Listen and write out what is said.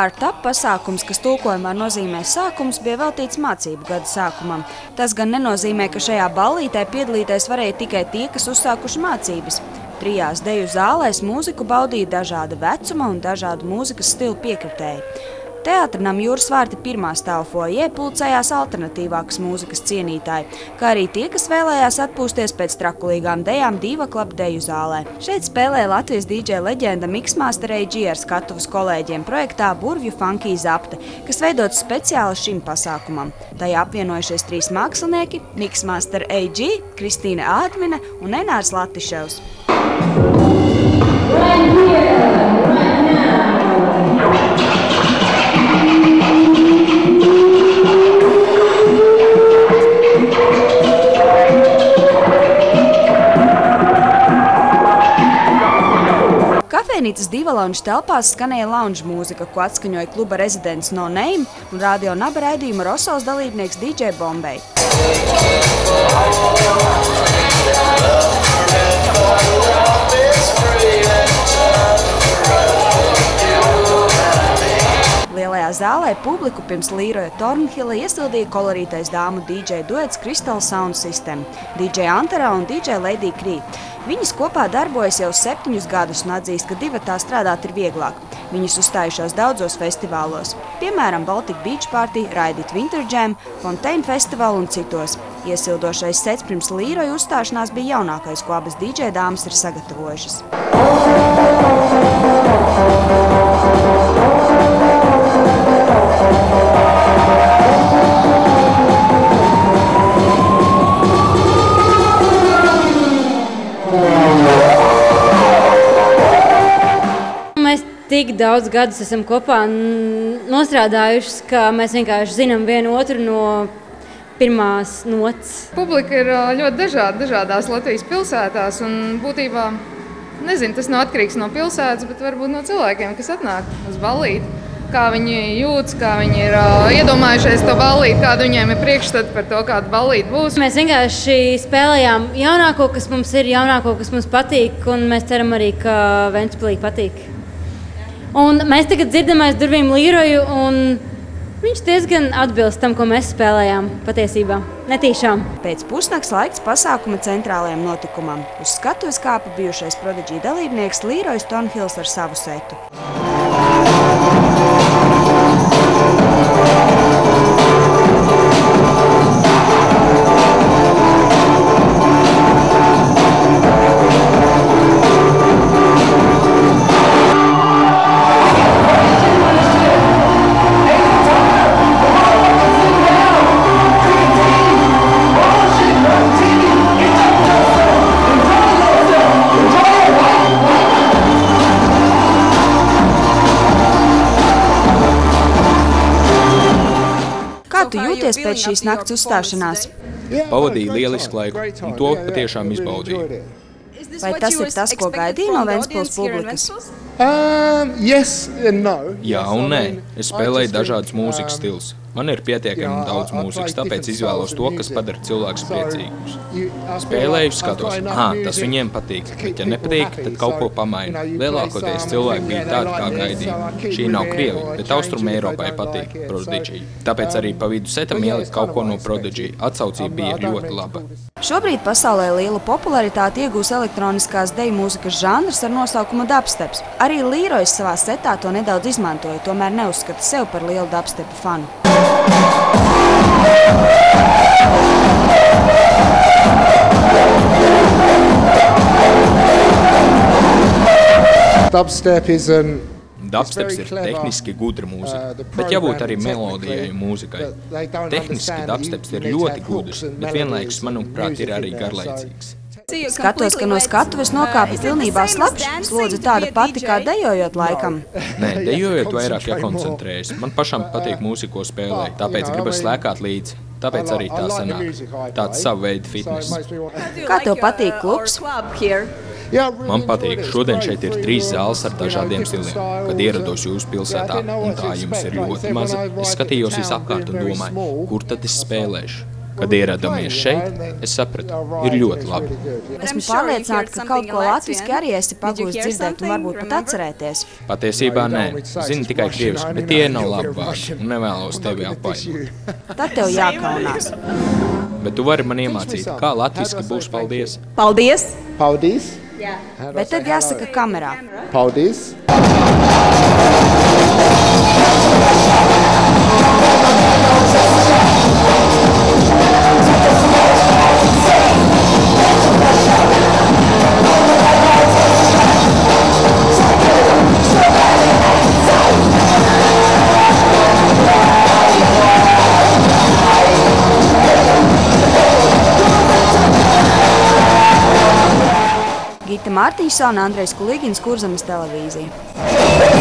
Start-up pasākums, kas tulkojumā nozīmē sākums, bija veltīts mācību gada sākumam. Tas gan nenozīmē, ka šajā ballītē piedalīties varēja tikai tie, kas uzsākuši mācības. Trijās deju zālēs mūziku baudīja dažāda vecuma un dažādu mūzikas stilu piekritēji. Teātra nama Jūras vārti pirmā stāva foajē pulcējās alternatīvākas mūzikas cienītāji, kā arī tie, kas vēlējās atpūsties pēc trakulīgām dejām Diva Club deju zālē. Šeit spēlēja Latvijas DJ leģenda Mixmaster AG ar skatuves kolēģiem projektā Burvju Funky Zapte, kas veidots speciāli šim pasākumam. Tajā apvienojušies 3 mākslinieki – Mixmaster AG, Kristīna Ādmine un Enārs Latiševs. Kafejnīcas Diva Lounge telpās skanēja lounge mūzika, ko atskaņoja kluba rezidents No Name un Radio Naba raidījuma Rosols dalībnieks DJ Bombay. Lielajā zālē publiku pirms Leroya Thornhilla iesildīja kolorītais dāmu DJ duets Crystal Sound System, DJ Antara un DJ Lady Cree. Viņas kopā darbojas jau 7 gadus un atzīst, ka divatā strādāt ir vieglāk. Viņas uzstājušās daudzos festivālos, piemēram Baltic Beach Party, Ride It Winter Jam, Fontaine Festival un citos. Iesildošais sets pirms Leroya uzstāšanās bija jaunākais, ko abas DJ dāmas ir sagatavojušas. Tik daudz gadus esam kopā nostrādājušas, ka mēs vienkārši zinām vienu otru no pirmās nots. Publika ir ļoti dažādās Latvijas pilsētās un būtībā, nezinu, tas nav atkarīgs no pilsētas, bet varbūt no cilvēkiem, kas atnāk uz ballīti. Kā viņi jūtas, kā viņi ir iedomājušies to ballīti, kāda viņiem ir priekšstata par to, kāda ballīte būs. Mēs vienkārši spēlējām jaunāko, kas mums ir, jaunāko, kas mums patīk, un mēs ceram arī, ka Ventspilī patīk. Un mēs tagad dzirdam aiz durvīm Leroju, un viņš diezgan atbilst tam, ko mēs spēlējām patiesībā, netīšām. Pēc pusnakts laiks pasākuma centrālajam notikumam. Uz skatuves kāpa bijušais Prodigy dalībnieks Leroys Thornhills ar savu setu. Kā tu jūties pēc šīs nakts uzstāšanās? Pavadīju lielisku laiku, un to patiešām izbaudīju. Vai tas ir tas, ko gaidīja no Ventspils publikas? Jā un nē. Es spēlēju dažādus mūzikas stilus. Man ir pietiekami daudz mūzikas, tāpēc izvēlos to, kas padara cilvēkus priecīgus. Spēlēju, skatos, tas viņiem patīk, bet ja nepatīk, tad kaut ko pamaina. Lielākoties cilvēki bija tādi, kā gaidīja. Šī nav Krievija, bet Austrum Eiropai patīk Prodigy. Tāpēc arī pa vidu setam ielikt kaut ko no Prodigy. Atsaucība bija ļoti laba. Šobrīd pasaulē lielu popularitāti iegūs elektroniskās deju mūzikas žanrs ar nosaukumu dubsteps. Arī Leroys savā setā to nedaudz izmantoja, tomēr neuzskata sevi par lielu dubstepu fanu. Dubsteps ir tehniski gudra mūzika, bet jābūt arī melodijai un mūzikai. Tehniski dubsteps ir ļoti gudrs, bet vienlaikus, manuprāt, ir arī garlaicīgs. Skatos, ka no skatuves nokāpa pilnībā slapš, slodze tāda pati kā dejojot laikam. Nē, dejojot vairāk jākoncentrējas. Man pašam patīk mūziku, ko spēlēju, tāpēc gribas lēkāt līdzi. Tāpēc arī tā sanāk. Tāds savu veidu fitness. Kā tev patīk klubs? Man patīk. Šodien šeit ir 3 zāles ar dažādiem stiliem. Kad ierados jūsu pilsētā, un tā jums ir ļoti maza, es skatījos visapkārt un domāju, kur tad es spēlēšu. Kad ieradāmies šeit, es sapratu, ir ļoti labi. Esmu pārliecināta, ka kaut ko latviski arī esi pagūst dzirdēt un varbūt pat atcerēties. Patiesībā nē, zinu tikai krieviski, bet tie nav labi vārdi un nevēlos tevi apvainot. Tad tev jākaunās. Bet tu vari man iemācīt, kā latviski būs paldies? Paldies! Paldies! Bet tad jāsaka kamerā. Paldies! Gita Mārtīšsona, Andrejs Kulīgins, Kurzemes televīzija.